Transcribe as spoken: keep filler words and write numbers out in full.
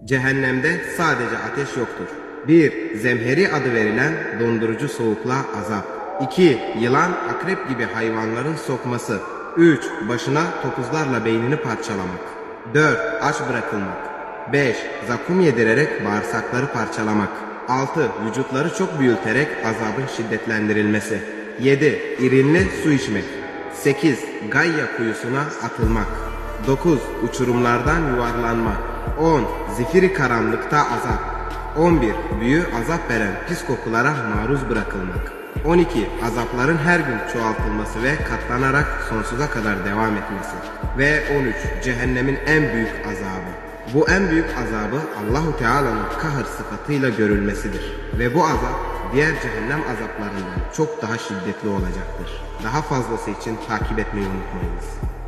Cehennemde sadece ateş yoktur. bir. Zemheri adı verilen dondurucu soğukla azap. iki. Yılan, akrep gibi hayvanların sokması. üç. Başına topuzlarla beynini parçalamak. dört. Aç bırakılmak. beş. Zakum yedirerek bağırsakları parçalamak. altı. Vücutları çok büyüterek azabın şiddetlendirilmesi. yedi. İrinli su içmek. sekiz. Gayya kuyusuna atılmak. dokuz. Uçurumlardan yuvarlanma. on. Zifiri karanlıkta azap. on bir. Büyü azap veren pis kokulara maruz bırakılmak. on iki. Azapların her gün çoğaltılması ve katlanarak sonsuza kadar devam etmesi. Ve on üç. Cehennemin en büyük azabı. Bu en büyük azabı Allahu Teala'nın kahır sıfatıyla görülmesidir. Ve bu azap diğer cehennem azaplarından çok daha şiddetli olacaktır. Daha fazlası için takip etmeyi unutmayınız.